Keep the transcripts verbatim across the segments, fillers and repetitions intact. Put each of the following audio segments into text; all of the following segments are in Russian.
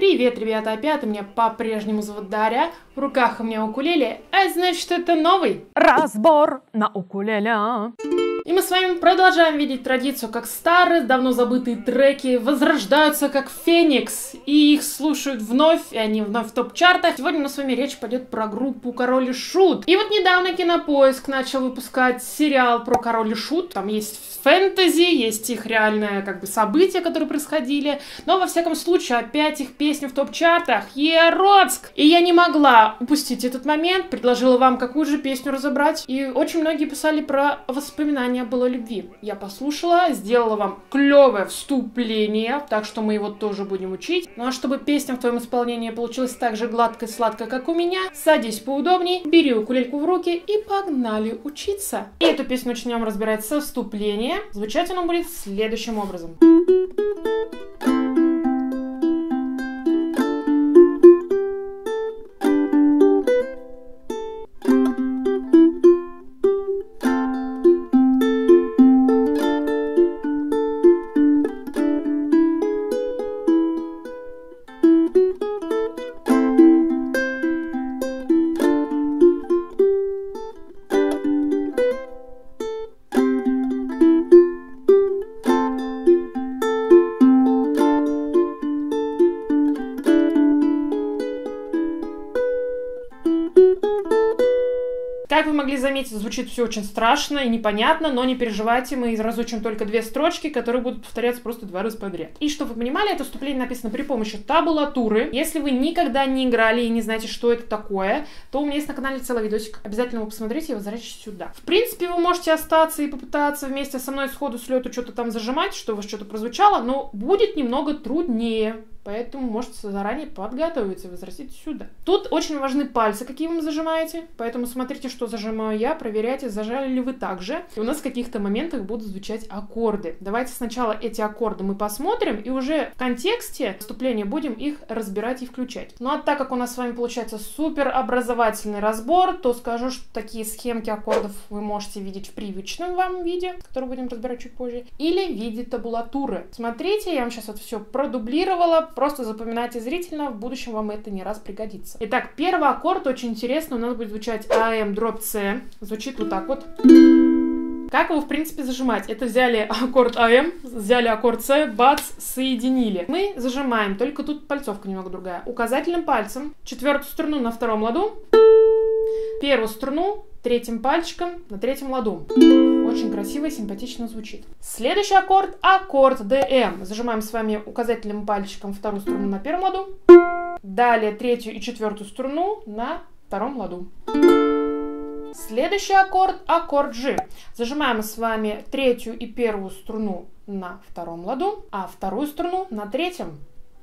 Привет, ребята, опять у меня по-прежнему зовут Дарья, в руках у меня укулеле, а значит это новый разбор на укулеле. И мы с вами продолжаем видеть традицию, как старые, давно забытые треки возрождаются как феникс, и их слушают вновь, и они вновь в топ-чартах. Сегодня у нас с вами речь пойдет про группу Король и Шут. И вот недавно Кинопоиск начал выпускать сериал про Король и Шут. Там есть фэнтези, есть их реальное как бы события, которые происходили. Но во всяком случае, опять их песни в топ-чартах. Еродск! И я не могла упустить этот момент, предложила вам какую же песню разобрать. И очень многие писали про воспоминания было любви. Я послушала, сделала вам клевое вступление, так что мы его тоже будем учить. Ну а чтобы песня в твоем исполнении получилась так же гладко и сладко, как у меня, садись поудобней, бери укулельку в руки и погнали учиться. И эту песню начнем разбирать со вступления. Звучать оно будет следующим образом. Как вы могли заметить, звучит все очень страшно и непонятно, но не переживайте, мы разучим только две строчки, которые будут повторяться просто два раза подряд. И чтобы вы понимали, это вступление написано при помощи табулатуры. Если вы никогда не играли и не знаете, что это такое, то у меня есть на канале целый видосик. Обязательно его посмотрите и возвращайтесь сюда. В принципе, вы можете остаться и попытаться вместе со мной сходу с лету что-то там зажимать, что у вас что-то прозвучало, но будет немного труднее. Поэтому можете заранее подготовиться и возвратиться сюда. Тут очень важны пальцы, какие вы зажимаете. Поэтому смотрите, что зажимаю я, проверяйте, зажали ли вы так же. И у нас в каких-то моментах будут звучать аккорды. Давайте сначала эти аккорды мы посмотрим, и уже в контексте вступления будем их разбирать и включать. Ну а так как у нас с вами получается супер образовательный разбор, то скажу, что такие схемки аккордов вы можете видеть в привычном вам виде, который будем разбирать чуть позже, или в виде табулатуры. Смотрите, я вам сейчас это все продублировала. Просто запоминайте зрительно, в будущем вам это не раз пригодится. Итак, первый аккорд очень интересно, у нас будет звучать а эм дробь С. Звучит вот так вот. Как его, в принципе, зажимать? Это взяли аккорд а эм, взяли аккорд С, бац, соединили. Мы зажимаем, только тут пальцовка немного другая. Указательным пальцем четвертую струну на втором ладу, первую струну третьим пальчиком на третьем ладу. Очень красиво и симпатично звучит. Следующий аккорд – аккорд дэ эм. Зажимаем с вами указательным пальчиком вторую струну на первом ладу. Далее третью и четвертую струну на втором ладу. Следующий аккорд – аккорд G. Зажимаем с вами третью и первую струну на втором ладу, а вторую струну на третьем.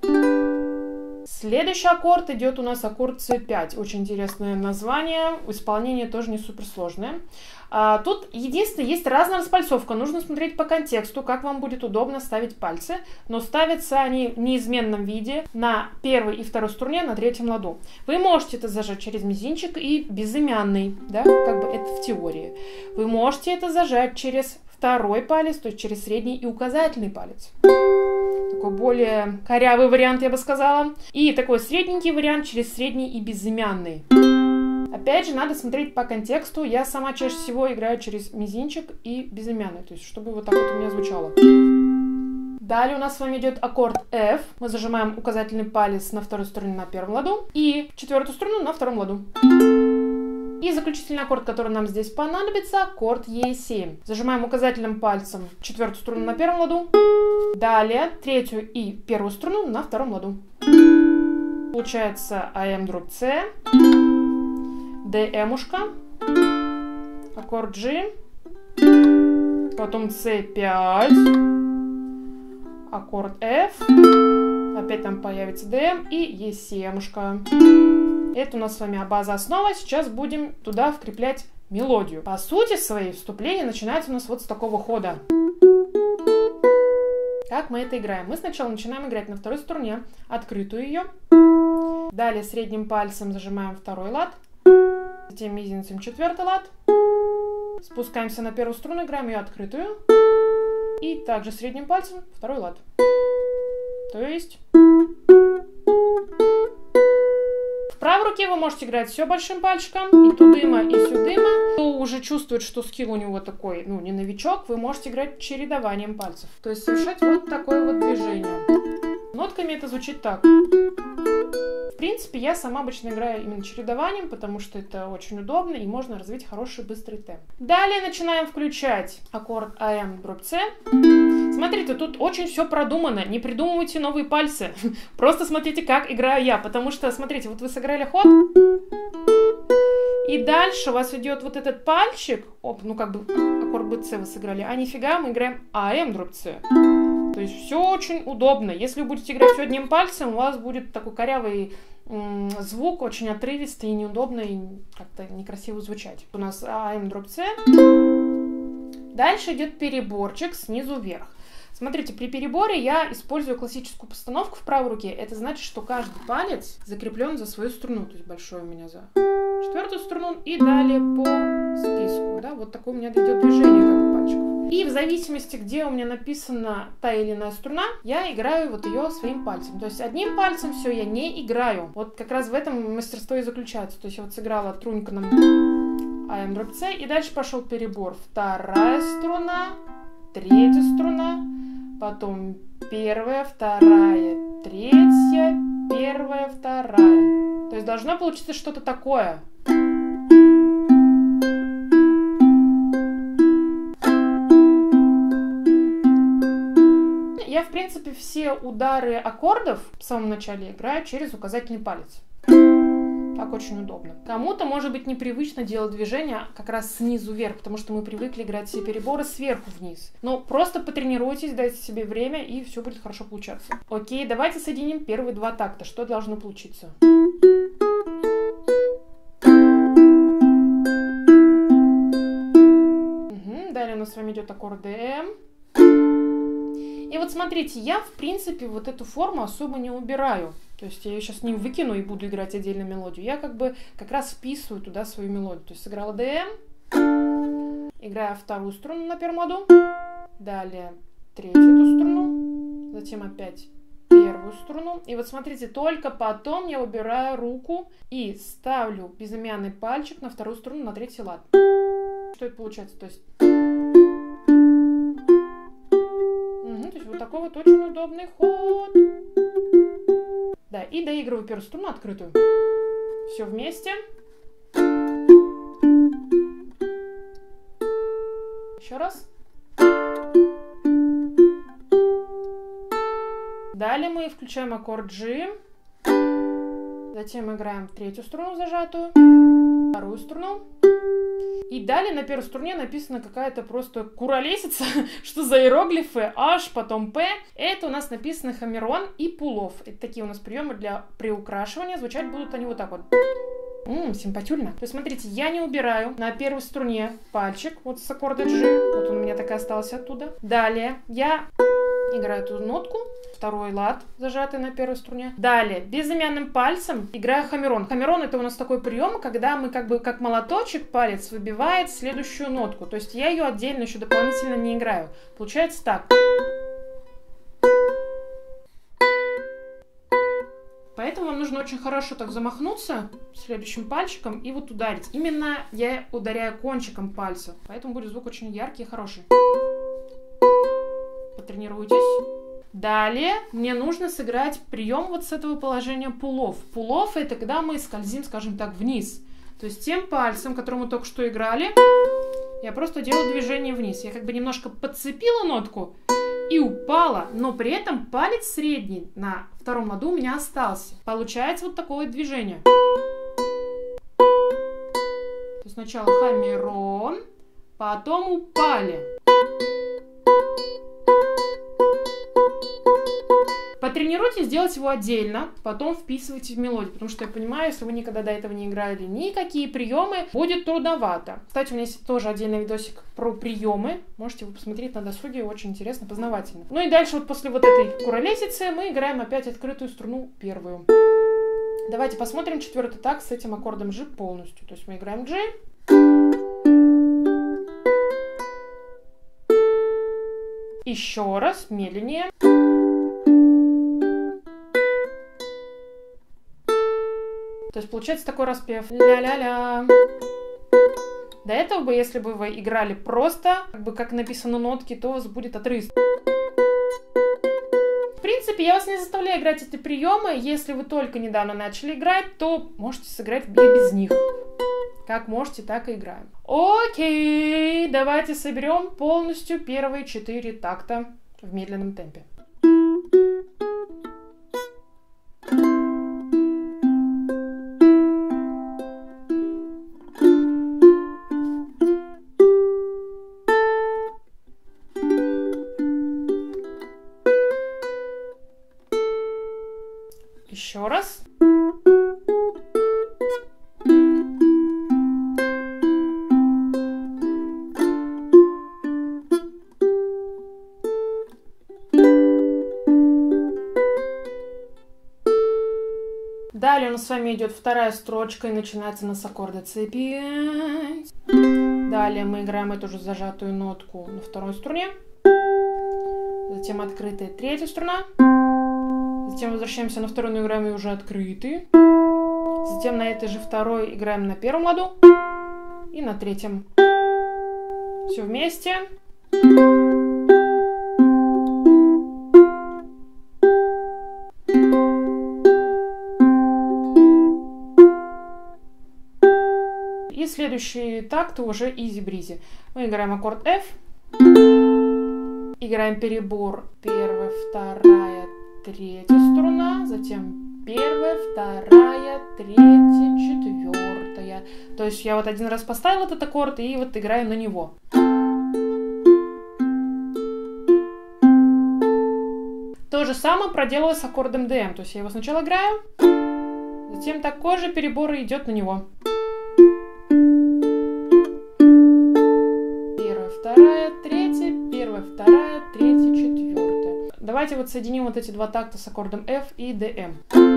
Следующий аккорд идет у нас аккорд С пять. Очень интересное название, исполнение тоже не суперсложное. А, тут единственное, есть разная распальцовка. Нужно смотреть по контексту, как вам будет удобно ставить пальцы. Но ставятся они в неизменном виде на первой и второй струне на третьем ладу. Вы можете это зажать через мизинчик и безымянный, да, как бы это в теории. Вы можете это зажать через второй палец, то есть через средний и указательный палец. Такой более корявый вариант, я бы сказала. И такой средненький вариант через средний и безымянный. Опять же, надо смотреть по контексту. Я сама чаще всего играю через мизинчик и безымянный. То есть, чтобы вот так вот у меня звучало. Далее у нас с вами идет аккорд F. Мы зажимаем указательный палец на второй струне на первом ладу. И четвертую струну на втором ладу. И заключительный аккорд, который нам здесь понадобится, аккорд Е семь. Зажимаем указательным пальцем четвертую струну на первом ладу. Далее третью и первую струну на втором ладу. Получается а эм дробь С, дэ эм-ушка, аккорд G, потом С пять, аккорд F, опять там появится дэ эм и Е семь-ушка. Это у нас с вами база основа. Сейчас будем туда вкреплять мелодию. По сути своей, вступление начинается у нас вот с такого хода. Как мы это играем? Мы сначала начинаем играть на второй струне, открытую ее. Далее средним пальцем зажимаем второй лад. Затем мизинцем четвертый лад. Спускаемся на первую струну, играем ее открытую. И также средним пальцем второй лад. То есть... правой руке вы можете играть все большим пальчиком, и тудыма, и сюдыма. Кто уже чувствует, что скилл у него такой, ну, не новичок, вы можете играть чередованием пальцев. То есть совершать вот такое вот движение. Нотками это звучит так. В принципе, я сама обычно играю именно чередованием, потому что это очень удобно и можно развить хороший быстрый темп. Далее начинаем включать аккорд АМ дробь С. Смотрите, тут очень все продумано, не придумывайте новые пальцы. Просто смотрите, как играю я, потому что, смотрите, вот вы сыграли ход, и дальше у вас идет вот этот пальчик, оп, ну как бы аккорд бэ цэ вы сыграли, а нифига, мы играем АМ дробь С. То есть все очень удобно. Если вы будете играть все одним пальцем, у вас будет такой корявый м, звук, очень отрывистый и неудобно, и как-то некрасиво звучать. У нас АМ дробь С. Дальше идет переборчик снизу вверх. Смотрите, при переборе я использую классическую постановку в правой руке. Это значит, что каждый палец закреплен за свою струну. То есть большой у меня за четвертую струну и далее по списку. Да? Вот такое у меня идет движение как бы пальчиков. И в зависимости, где у меня написана та или иная струна, я играю вот ее своим пальцем. То есть одним пальцем все я не играю. Вот как раз в этом мастерство и заключается. То есть я вот сыграла труньку на АМ дробь С, и дальше пошел перебор. Вторая струна, третья струна, потом первая, вторая, третья, первая, вторая. То есть должно получиться что-то такое. Я, в принципе, все удары аккордов в самом начале играю через указательный палец. Так очень удобно. Кому-то может быть непривычно делать движение как раз снизу вверх, потому что мы привыкли играть все переборы сверху вниз. Но просто потренируйтесь, дайте себе время, и все будет хорошо получаться. Окей, давайте соединим первые два такта. Что должно получиться? Угу, далее у нас с вами идет аккорд ДМ. И вот смотрите, я в принципе вот эту форму особо не убираю. То есть я ее сейчас не выкину и буду играть отдельно мелодию. Я как бы как раз вписываю туда свою мелодию. То есть сыграла ДМ, играю вторую струну на первом ладу, далее третью эту струну, затем опять первую струну. И вот смотрите, только потом я убираю руку и ставлю безымянный пальчик на вторую струну на третий лад. Что это получается? То есть... Угу, то есть вот такой вот очень удобный ход. Да, и доигрываю первую струну открытую. Все вместе. Еще раз. Далее мы включаем аккорд G. Затем играем третью струну зажатую, вторую струну. И далее на первой струне написана какая-то просто куролесица, что за иероглифы, H, потом P. Это у нас написано хамерон и пулов. Это такие у нас приемы для приукрашивания. Звучать будут они вот так вот. Ммм, симпатюльно. То есть, смотрите, я не убираю на первой струне пальчик вот с аккорда G. Вот он у меня так и остался оттуда. Далее я играю эту нотку, второй лад, зажатый на первой струне. Далее безымянным пальцем играю хамерон. Хамерон — это у нас такой прием, когда мы как бы как молоточек палец выбивает следующую нотку. То есть я ее отдельно еще дополнительно не играю. Получается так. Поэтому вам нужно очень хорошо так замахнуться следующим пальчиком и вот ударить. Именно я ударяю кончиком пальца, поэтому будет звук очень яркий и хороший. Потренируйтесь. Далее мне нужно сыграть прием вот с этого положения пулов. Пулов — это когда мы скользим, скажем так, вниз. То есть тем пальцем, которым мы только что играли, я просто делаю движение вниз. Я как бы немножко подцепила нотку и упала, но при этом палец средний на втором ладу у меня остался. Получается вот такое движение. То есть сначала хамерон, потом упали. Потренируйтесь сделать его отдельно, потом вписывайте в мелодию, потому что я понимаю, если вы никогда до этого не играли никакие приемы, будет трудновато. Кстати, у меня есть тоже отдельный видосик про приемы, можете его посмотреть на досуге, очень интересно, познавательно. Ну и дальше вот после вот этой куролесицы мы играем опять открытую струну первую. Давайте посмотрим четвертый такт с этим аккордом G полностью. То есть мы играем G. Еще раз, медленнее. То То есть получается такой распев. Ля-ля-ля. До этого бы, если бы вы играли просто, как бы как написано нотки, то у вас будет отрыв. В принципе, я вас не заставляю играть эти приемы. Если вы только недавно начали играть, то можете сыграть и без них. Как можете, так и играем. Окей, давайте соберем полностью первые четыре такта в медленном темпе. Еще раз. Далее у нас с вами идет вторая строчка и начинается у нас с аккорда си пять. Далее мы играем эту же зажатую нотку на второй струне. Затем открытая третья струна. Затем возвращаемся на вторую, но играем ее уже открытый. Затем на этой же второй играем на первом ладу. И на третьем. Все вместе. И следующие такты уже изи-бризи. Мы играем аккорд F. Играем перебор первая, вторая, третья струна, затем первая, вторая, третья, четвертая. То есть я вот один раз поставила этот аккорд и вот играю на него. То же самое проделала с аккордом ди эм. То есть я его сначала играю, затем такой же перебор идет на него. Первая, вторая, третья, первая, вторая, третья, четвертая. Давайте вот соединим вот эти два такта с аккордом F и ди эм.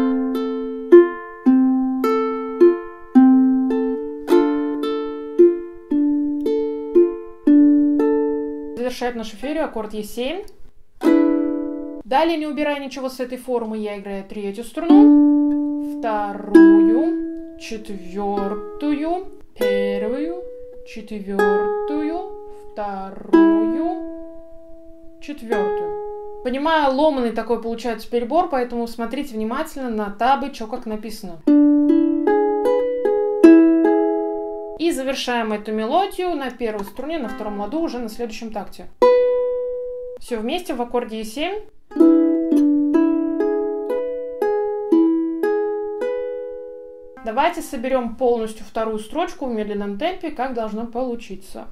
Завершает нашу ферию аккорд Е семь. Далее, не убирая ничего с этой формы, я играю третью струну, вторую, четвертую, первую, четвертую, вторую, четвертую. Понимаю, ломаный такой получается перебор, поэтому смотрите внимательно на табы, что как написано. И завершаем эту мелодию на первой струне, на втором ладу, уже на следующем такте. Все вместе в аккорде Е семь. Давайте соберем полностью вторую строчку в медленном темпе, как должно получиться.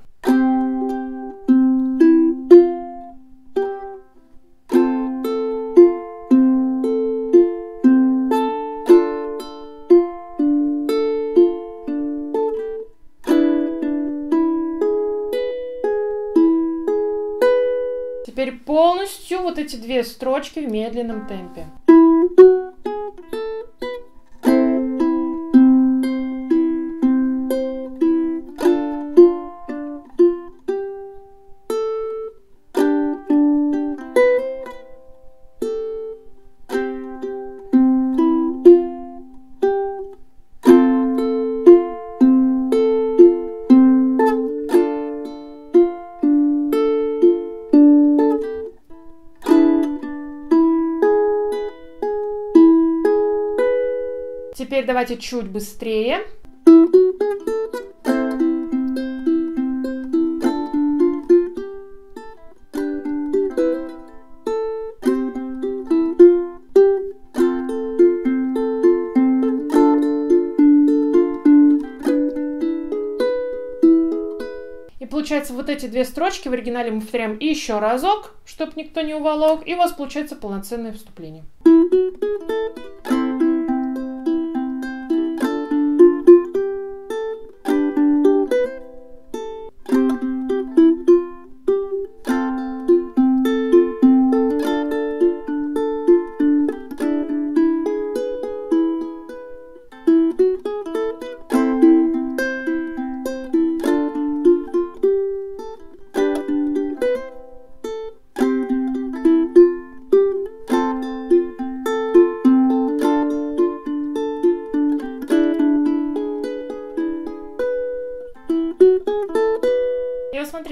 Теперь полностью вот эти две строчки в медленном темпе. Теперь давайте чуть быстрее. И получается, вот эти две строчки в оригинале мы повторяем еще разок, чтобы никто не уволок, и у вас получается полноценное вступление.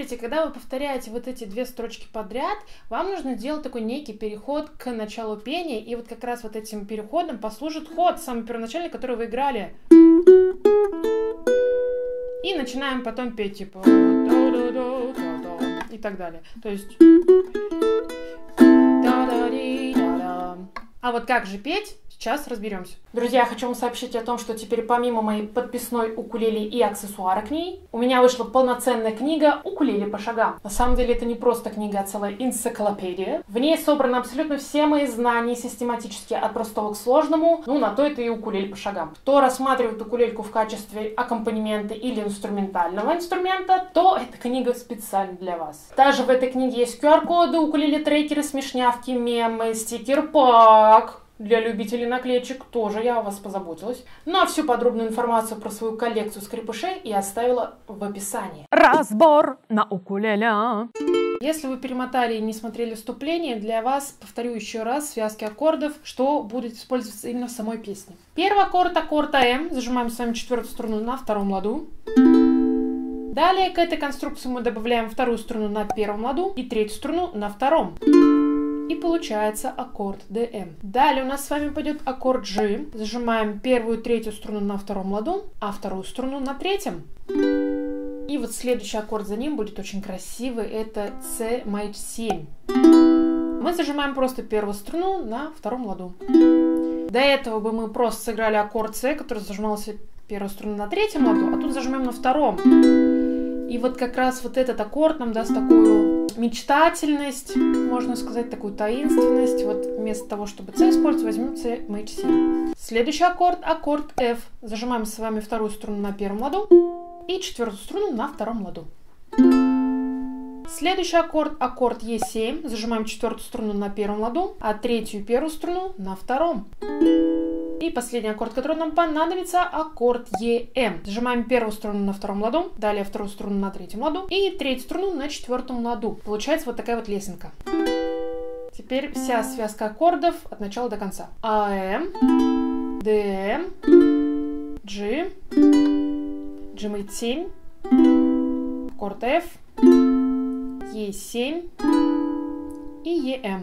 смотрите, когда вы повторяете вот эти две строчки подряд, вам нужно делать такой некий переход к началу пения, и вот как раз вот этим переходом послужит ход, самый первоначальный, который вы играли. И начинаем потом петь, типа, и так далее. То есть... А вот как же петь? Сейчас разберемся. Друзья, я хочу вам сообщить о том, что теперь помимо моей подписной укулеле и аксессуара к ней, у меня вышла полноценная книга «Укулеле по шагам». На самом деле это не просто книга, а целая энциклопедия. В ней собраны абсолютно все мои знания систематически от простого к сложному. Ну, на то это и укулеле по шагам. Кто рассматривает укулельку в качестве аккомпанемента или инструментального инструмента, то эта книга специально для вас. Также в этой книге есть ку ар-коды, укулеле-трекеры, смешнявки, мемы, стикер-пак. Для любителей наклеечек тоже я о вас позаботилась. Ну а всю подробную информацию про свою коллекцию скрипышей я оставила в описании. Разбор на укулеле. Если вы перемотали и не смотрели вступление, для вас повторю еще раз связки аккордов, что будет использоваться именно в самой песне. Первый аккорд — аккорд АМ. Зажимаем с вами четвертую струну на втором ладу. Далее к этой конструкции мы добавляем вторую струну на первом ладу и третью струну на втором. И получается аккорд ДМ. Далее у нас с вами пойдет аккорд G. Зажимаем первую и третью струну на втором ладу, а вторую струну на третьем. И вот следующий аккорд за ним будет очень красивый. Это С мейдж семь. Мы зажимаем просто первую струну на втором ладу. До этого бы мы просто сыграли аккорд С, который зажимался первую струну на третьем ладу, а тут зажимаем на втором. И вот как раз вот этот аккорд нам даст такую мечтательность, можно сказать, такую таинственность. Вот вместо того, чтобы С использовать, возьмем С мейдж семь. Следующий аккорд — аккорд F. Зажимаем с вами вторую струну на первом ладу и четвертую струну на втором ладу. Следующий аккорд — аккорд Е семь. Зажимаем четвертую струну на первом ладу, а третью и первую струну на втором. И последний аккорд, который нам понадобится, аккорд Е М. Зажимаем первую струну на втором ладу, далее вторую струну на третьем ладу и третью струну на четвертом ладу. Получается вот такая вот лесенка. Теперь вся связка аккордов от начала до конца. АМ, ДМ, G, G мейдж семь, аккорд F, Е семь и Е М.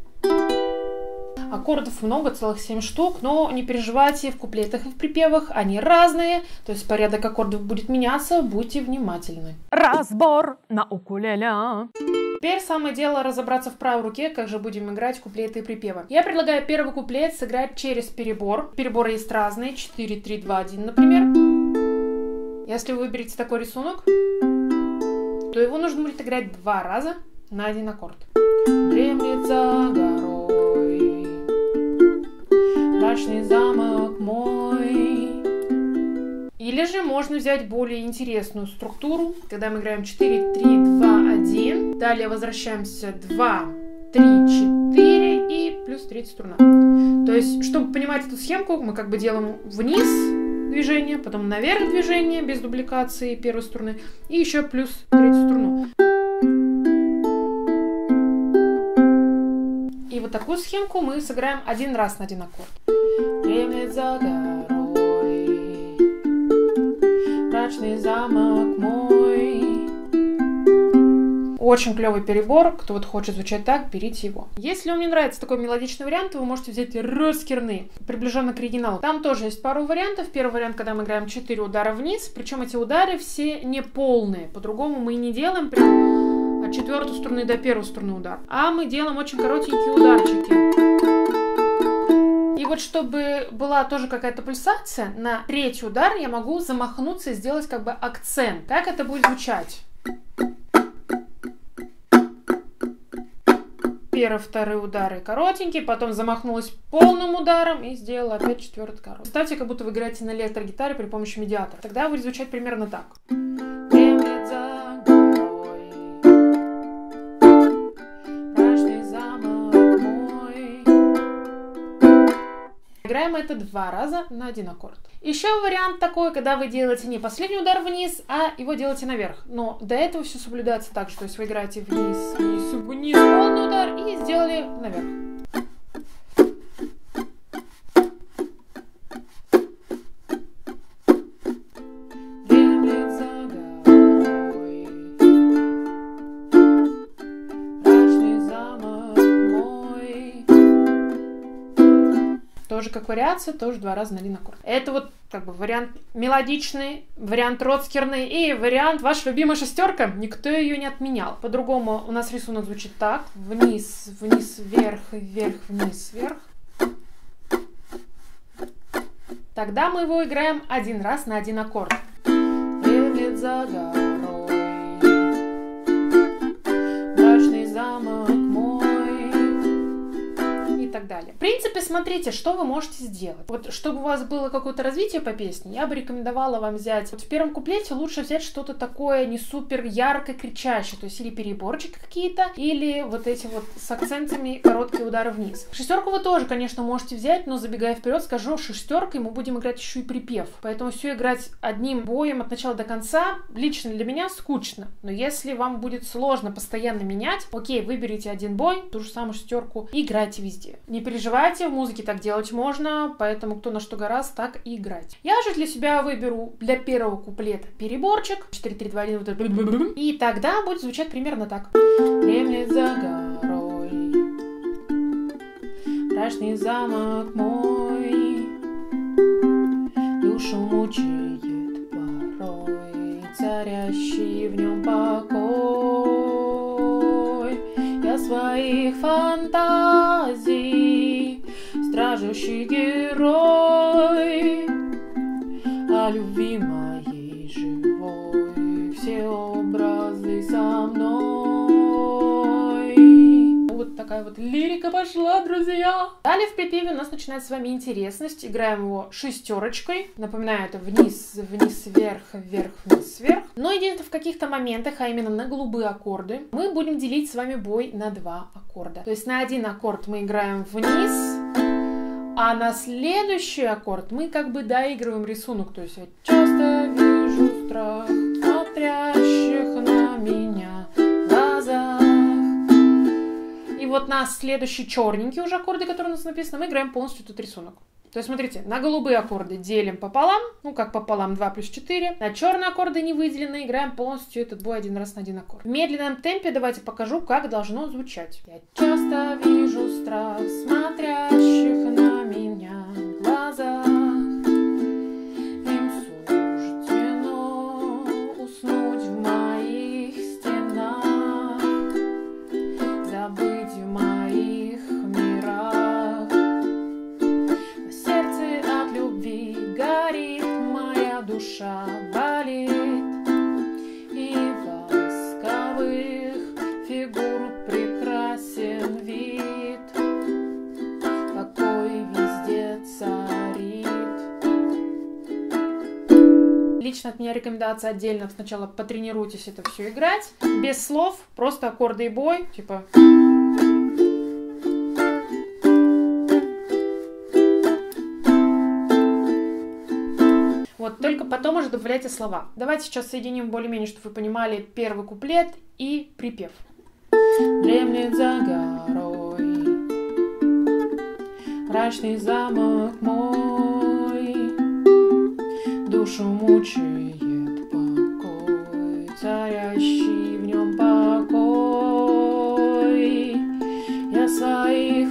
Аккордов много, целых семь штук, но не переживайте, в куплетах и в припевах они разные, то есть порядок аккордов будет меняться, будьте внимательны. Разбор на укулеле. Теперь самое дело разобраться в правой руке, как же будем играть куплеты и припевы. Я предлагаю первый куплет сыграть через перебор. Переборы есть разные, четыре, три, два, один, например. Если вы выберете такой рисунок, то его нужно будет играть два раза на один аккорд. Дремлет за горой мрачный замок мой. Или же можно взять более интересную структуру, когда мы играем четыре, три, два, один. Далее возвращаемся два, три, четыре и плюс третья струна. То есть, чтобы понимать эту схемку, мы как бы делаем вниз движение, потом наверх движение без дубликации первой струны и еще плюс третью струну. И вот такую схемку мы сыграем один раз на один аккорд. Дремлет за горой мрачный замок мой. Очень клевый перебор. Кто вот хочет звучать так, берите его. Если вам не нравится такой мелодичный вариант, вы можете взять русскерный, приближенно к оригиналу. Там тоже есть пару вариантов. Первый вариант, когда мы играем четыре удара вниз, причем эти удары все не полные. По-другому мы и не делаем прям от четвертой струны до первой струны удар. А мы делаем очень коротенькие ударчики. И вот чтобы была тоже какая-то пульсация, на третий удар я могу замахнуться и сделать как бы акцент. Как это будет звучать? Первый, вторые удары коротенькие, потом замахнулась полным ударом и сделала опять четвертый короткий. Представьте, как будто вы играете на электрогитаре при помощи медиатора. Тогда будет звучать примерно так. Играем это два раза на один аккорд. Еще вариант такой, когда вы делаете не последний удар вниз, а его делаете наверх. Но до этого все соблюдается так же. То есть вы играете вниз, вниз, вниз, полный удар и сделали наверх. тоже как вариация, тоже два раза на один аккорд. Это вот как бы вариант мелодичный, вариант роцкерный и вариант ваша любимая шестерка. Никто ее не отменял. По-другому у нас рисунок звучит так. Вниз, вниз, вверх, вверх, вниз, вверх. Тогда мы его играем один раз на один аккорд. Дремлет за горой мрачный замок мой. И так далее. В принципе, смотрите, что вы можете сделать. Вот, чтобы у вас было какое-то развитие по песне, я бы рекомендовала вам взять... Вот в первом куплете лучше взять что-то такое не супер ярко кричащее, то есть или переборчики какие-то, или вот эти вот с акцентами короткие удары вниз. Шестерку вы тоже, конечно, можете взять, но забегая вперед, скажу, шестеркой мы будем играть еще и припев. Поэтому все играть одним боем от начала до конца лично для меня скучно. Но если вам будет сложно постоянно менять, окей, выберите один бой, ту же самую шестерку, и играйте везде. Не переживайте, в музыке так делать можно, поэтому кто на что гораздо, так и играть. Я же для себя выберу для первого куплета переборчик, четыре три два один, вот это, и тогда будет звучать примерно так. Дремлет за горой мрачный замок мой, душу мучает порой царящий в нем покой. Я своих фантазий стражущий герой, о любви моей живой все образы со мной. Вот такая вот лирика пошла, друзья. Далее в припеве у нас начинает с вами интересность. Играем его шестерочкой. Напоминаю, это вниз, вниз, вверх, вверх, вниз, вверх. Но единственное в каких-то моментах, а именно на голубые аккорды, мы будем делить с вами бой на два аккорда. То есть на один аккорд мы играем вниз, а на следующий аккорд мы как бы доигрываем рисунок. То есть я часто вижу страх, смотрящих на меня в глазах. И вот на следующий черненький уже аккорды, которые у нас написаны, мы играем полностью этот рисунок. То есть, смотрите, на голубые аккорды делим пополам, ну как пополам, два плюс четыре. На черные аккорды не выделены, играем полностью этот бой один раз на один аккорд. В медленном темпе давайте покажу, как должно звучать. Я часто вижу страх, смотрящих на меня в глазах. Им суждено уснуть в моих стенах, забыть в моих мирах. На сердце от любви горит, моя душа болит, и восковых фигур прекрасен вид, покой везде царит. Лично от меня рекомендация отдельно сначала потренируйтесь это все играть, без слов, просто аккорды и бой, типа... Вот, только потом уже добавляйте слова. Давайте сейчас соединим более-менее, чтобы вы понимали первый куплет и припев. Дремлет за горой мрачный замок мой, душу мучает покой, царящий в нем покой. Я своих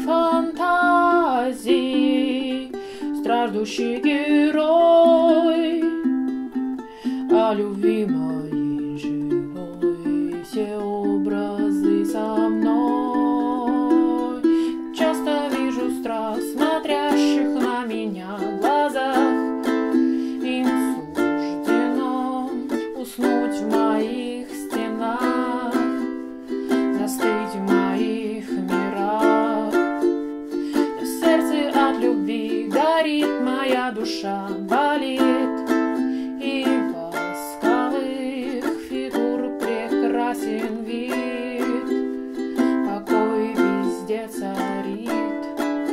фантазий страждущий герой, о любви моей живой все образы со мной. Часто вижу страх, смотрящих на меня в глазах. Им суждено уснуть в моих стенах, застыть в моих мирах. В сердце от любви горит, моя душа болит, и восковых фигур прекрасен вид, покой везде царит.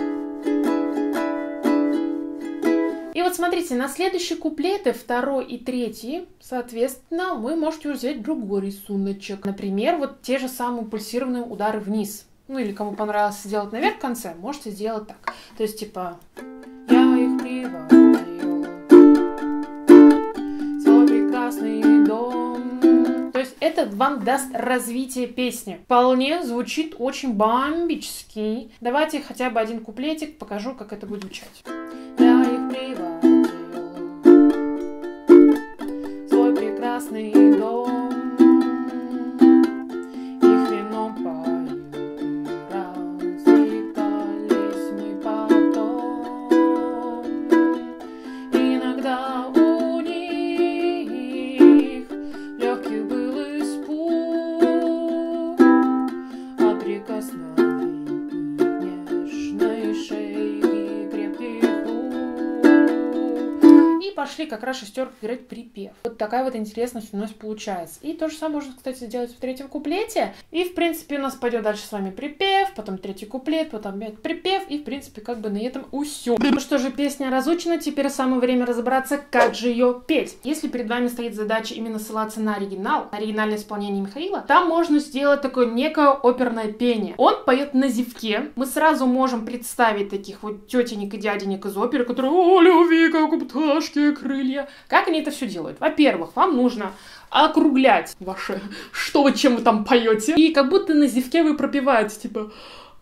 И вот смотрите, на следующие куплеты, второй и третий, соответственно, вы можете уже взять другой рисуночек. Например, вот те же самые пульсированные удары вниз. Ну или кому понравилось сделать наверх в конце, можете сделать так. То есть типа я их приводил в свой прекрасный дом. То есть это это вам даст развитие песни. Вполне звучит очень бомбически. Давайте хотя бы один куплетик покажу, как это будет звучать. Я их приводил в свой прекрасный дом, их вином поют, развлекались мы потом. Иногда у них легкий был испуг от прикосновений нежной шеи и крепких рук. И пошли как раз шестерка играть припев. Вот такая вот интересность у нас получается. И то же самое можно, кстати, сделать в третьем куплете. И, в принципе, у нас пойдет дальше с вами припев, потом третий куплет, потом опять припев. И, в принципе, как бы на этом усё. Ну что же, песня разучена. Теперь самое время разобраться, как же ее петь. Если перед вами стоит задача именно ссылаться на оригинал, на оригинальное исполнение Михаила, там можно сделать такое некое оперное пение. Он поет на зевке. Мы сразу можем представить таких вот тетенек и дяденек из оперы, которые: «О, любви, как у пташки крылья». Как они это все делают? Во-первых, вам нужно округлять ваше, что вы, чем вы там поете, и как будто на зевке вы пропеваете, типа,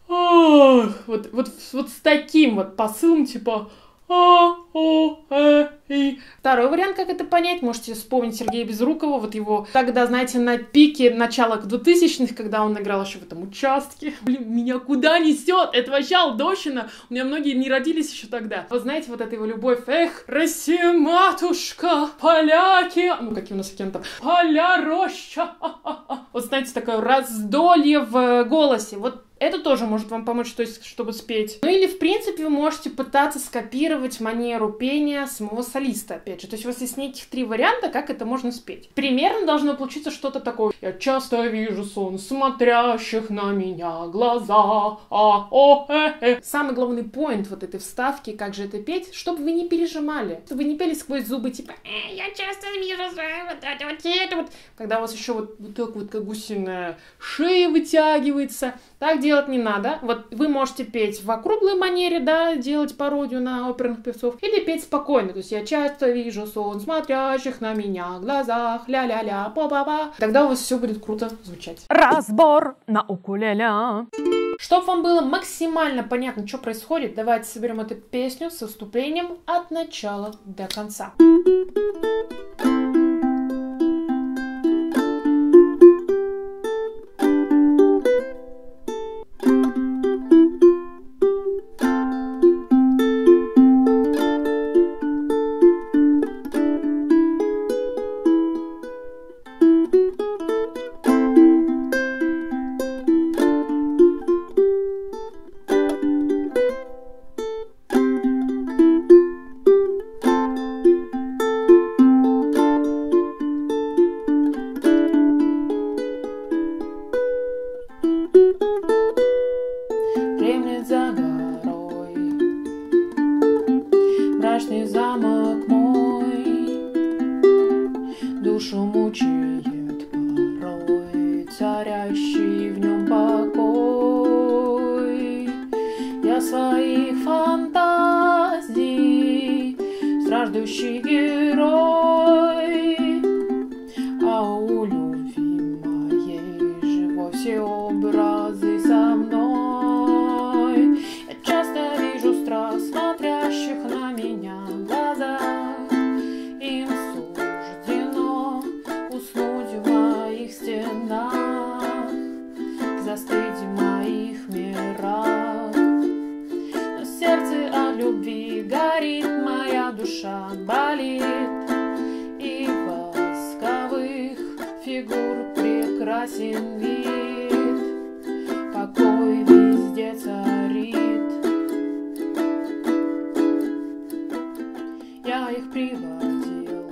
ах, вот, вот, вот с таким вот посылом, типа, а, о, э, и. Второй вариант, как это понять, можете вспомнить Сергея Безрукова, вот его, тогда, знаете, на пике начала двухтысячных, когда он играл еще в этом участке. Блин, меня куда несет? Это вообще Алдощина. У меня многие не родились еще тогда. Вот знаете, вот эта его любовь. Эх, Россия, матушка, поляки. Ну, какие у нас агенты? Поля, роща. Вот знаете, такое раздолье в голосе. Вот это тоже может вам помочь, то есть, чтобы спеть. Ну или, в принципе, вы можете пытаться скопировать манеру пения самого солиста, опять же. То есть у вас есть неких три варианта, как это можно спеть. Примерно должно получиться что-то такое. Я часто вижу сон смотрящих на меня глаза. А, о, э, э. Самый главный поинт вот этой вставки, как же это петь, чтобы вы не пережимали. Чтобы вы не пели сквозь зубы, типа, э, я часто вижу сон, вот это вот, это вот. Когда у вас еще вот, вот так вот, как гусиная шея вытягивается. Так делать не надо. Вот вы можете петь в округлой манере, да, делать пародию на оперных певцов, или петь спокойно. То есть я часто вижу сон смотрящих на меня в глазах, ля-ля-ля, па-па-па. Тогда у вас все будет круто звучать. Разбор на укулеле. Чтобы вам было максимально понятно, что происходит, давайте соберем эту песню с вступлением от начала до конца. Дремлет за горой мрачный замок мой, душу мучает порой царящий в нем покой. Я своих фантазий страждущий герой, а у любви моей же вовсе образы со мной. Смотрящих на меня в глазах, им суждено уснуть в моих стенах, застыть в моих мирах. Но сердце от любви горит, моя душа болит, и восковых фигур прекрасен вид, покой везде царит. Я их приводил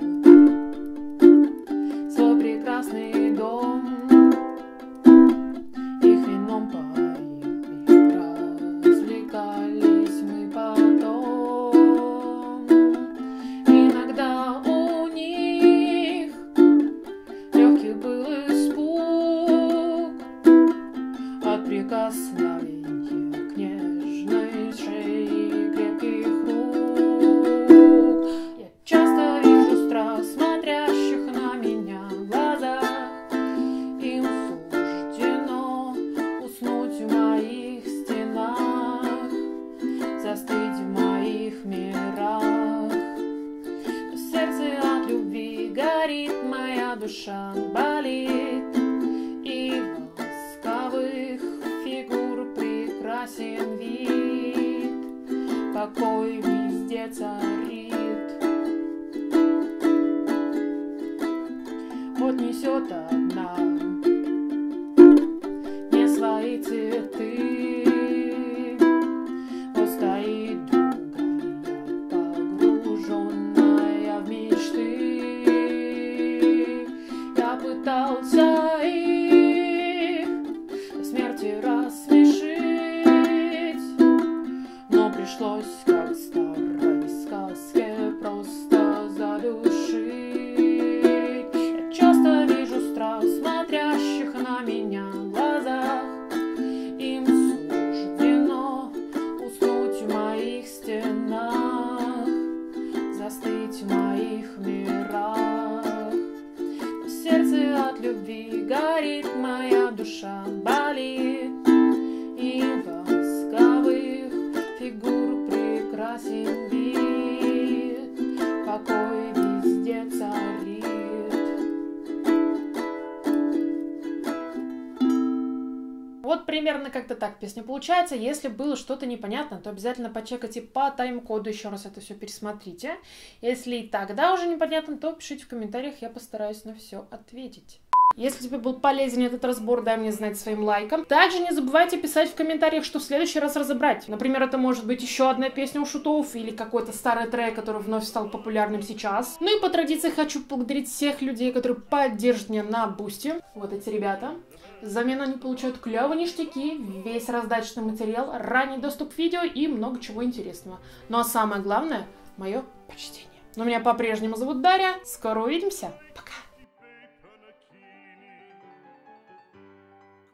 в свой прекрасный дом, их вином поил, и развлекались мы потом. Иногда у них легкий был испуг от прикосновения к нежной шее крепких рук. Часто душа болит, и восковых фигур прекрасен вид, покой везде царит. Вот несет одна не свои цветы, вот стоит другая, погруженная в мечты. Я пытался их до смерти рассмешить, но пришлось, как в старой сказке, просто задушить. Часто вижу страх смотрящих на меня глазах, им суждено уснуть в моих стенах, застыть в моих мирах. В сердце от любви горит, моя душа болит, и восковых фигур прекрасен вид, покой везде царит. Вот примерно как-то так песня получается. Если было что-то непонятно, то обязательно почекайте по тайм-коду, еще раз это все пересмотрите. Если и тогда уже непонятно, то пишите в комментариях, я постараюсь на все ответить. Если тебе был полезен этот разбор, дай мне знать своим лайком. Также не забывайте писать в комментариях, что в следующий раз разобрать. Например, это может быть еще одна песня у Шутов или какой-то старый трек, который вновь стал популярным сейчас. Ну и по традиции хочу поблагодарить всех людей, которые поддержат меня на Бусти. Вот эти ребята. Взамен они получают клевые ништяки, весь раздаточный материал, ранний доступ к видео и много чего интересного. Ну а самое главное, мое почтение. Но меня по-прежнему зовут Дарья. Скоро увидимся!